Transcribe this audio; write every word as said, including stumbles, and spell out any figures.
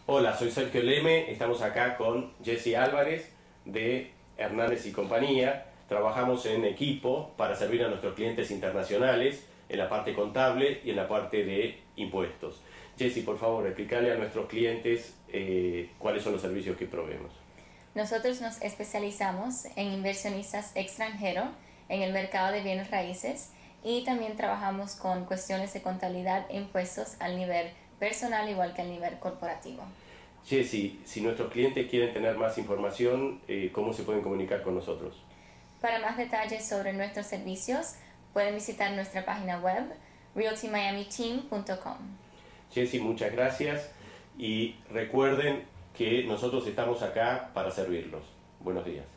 Hola, soy Sergio Leme, estamos acá con Jesse Álvarez de Hernández y Compañía. Trabajamos en equipo para servir a nuestros clientes internacionales en la parte contable y en la parte de impuestos. Jesse, por favor, explícale a nuestros clientes eh, cuáles son los servicios que proveemos. Nosotros nos especializamos en inversionistas extranjeros en el mercado de bienes raíces y también trabajamos con cuestiones de contabilidad e impuestos al nivel personal igual que al nivel corporativo. Jesse, si nuestros clientes quieren tener más información, eh, ¿cómo se pueden comunicar con nosotros? Para más detalles sobre nuestros servicios, pueden visitar nuestra página web realty miami team punto com. Jesse, muchas gracias y recuerden que nosotros estamos acá para servirlos. Buenos días.